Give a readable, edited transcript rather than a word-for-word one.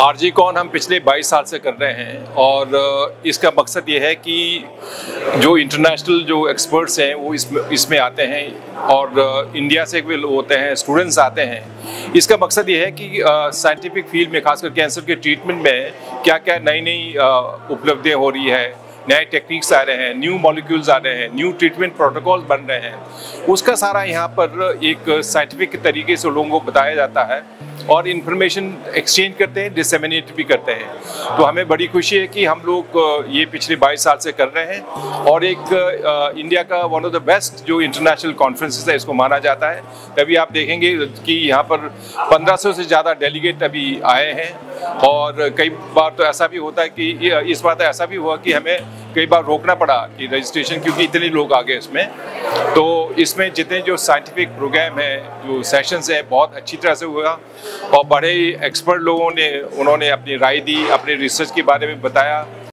RG cone हम पिछले 22 साल से कर रहे हैं और इसका मकसद ये है कि जो इंटरनेशनल जो एक्सपर्ट्स हैं वो इसमें आते हैं और इंडिया से भी होते हैं, स्टूडेंट्स आते हैं। इसका मकसद ये है कि साइंटिफिक फील्ड में, खासकर कैंसर के ट्रीटमेंट में क्या क्या नई नई उपलब्धियाँ हो रही है, नए टेक्निक्स आ रहे हैं, न्यू मॉलिक्यूल्स आ रहे हैं, न्यू ट्रीटमेंट प्रोटोकॉल्स बन रहे हैं, उसका सारा यहाँ पर एक साइंटिफिक तरीके से लोगों को बताया जाता है और इन्फॉर्मेशन एक्सचेंज करते हैं, डिसेमिनेट भी करते हैं। तो हमें बड़ी खुशी है कि हम लोग ये पिछले 22 साल से कर रहे हैं और एक इंडिया का वन ऑफ द बेस्ट जो इंटरनेशनल कॉन्फ्रेंसेस है इसको माना जाता है। तभी आप देखेंगे कि यहाँ पर 1500 से ज़्यादा डेलीगेट अभी आए हैं और कई बार तो ऐसा भी होता है कि इस बार तो ऐसा भी हुआ कि हमें कई बार रोकना पड़ा कि रजिस्ट्रेशन, क्योंकि इतने लोग आ गए इसमें। तो इसमें जितने जो साइंटिफिक प्रोग्राम है, जो सेशंस है, बहुत अच्छी तरह से हुआ और बड़े एक्सपर्ट लोगों ने उन्होंने अपनी राय दी, अपने रिसर्च के बारे में बताया।